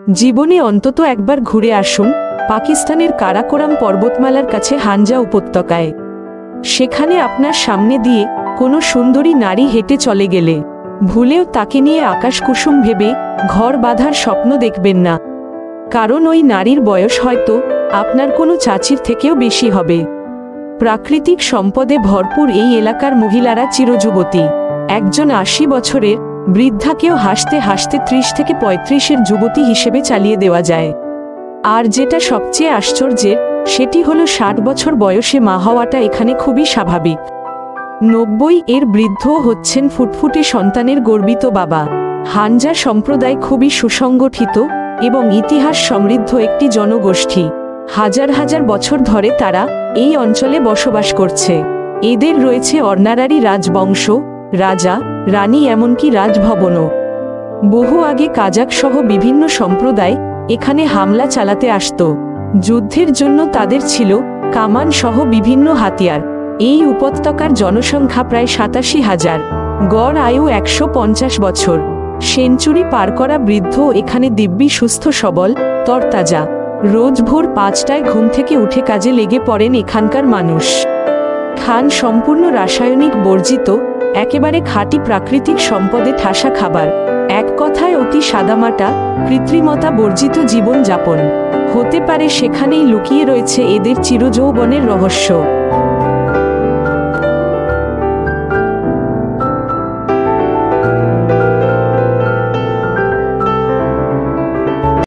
জীবনে অন্তত একবার ঘুরে আসুন পাকিস্তানের কারাকোরাম পর্বতমালার কাছে হানজা উপত্যকায়। সেখানে আপনার সামনে দিয়ে কোনো সুন্দরী নারী হেঁটে চলে গেলে ভুলেও তাকে নিয়ে আকাশকুসুম ভেবে ঘর বাঁধার স্বপ্ন দেখবেন না, কারণ ওই নারীর বয়স হয়তো আপনার কোনো চাচির থেকেও বেশি হবে। প্রাকৃতিক সম্পদে ভরপুর এই এলাকার মহিলারা চিরযুবতী। একজন ৮০ বছরের বৃদ্ধাকেও হাসতে হাসতে ৩০ থেকে ৩৫-এর যুবতী হিসেবে চালিয়ে দেওয়া যায়। আর যেটা সবচেয়ে আশ্চর্যের সেটি হলো ৬০ বছর বয়সে মা হওয়াটা এখানে খুবই স্বাভাবিক। ৯০-এর বৃদ্ধও হচ্ছেন ফুটফুটে সন্তানের গর্বিত বাবা। হানজা সম্প্রদায় খুবই সুসংগঠিত এবং ইতিহাস সমৃদ্ধ একটি জনগোষ্ঠী। হাজার হাজার বছর ধরে তারা এই অঞ্চলে বসবাস করছে। এদের রয়েছে অর্নারারি রাজবংশ, রাজা, রানী, এমনকি রাজভবনও। বহু আগে কাজাক সহ বিভিন্ন সম্প্রদায় এখানে হামলা চালাতে আসত। যুদ্ধের জন্য তাদের ছিল কামান সহ বিভিন্ন হাতিয়ার। এই উপত্যকার জনসংখ্যা প্রায় ৮৭,০০০, গড় আয়ু ১৫০ বছর। সেঞ্চুরি পার করা বৃদ্ধ এখানে দিব্যি সুস্থ সবল, তরতাজা। রোজ ভোর ৫টায় ঘুম থেকে উঠে কাজে লেগে পড়েন এখানকার মানুষ। খান সম্পূর্ণ রাসায়নিক বর্জিত, একেবারে খাঁটি প্রাকৃতিক সম্পদে ঠাসা খাবার। এক কথায় অতি সাদামাটা, কৃত্রিমতা বর্জিত জীবন যাপন। হতে পারে সেখানেই লুকিয়ে রয়েছে এদের চিরযৌবনের রহস্য।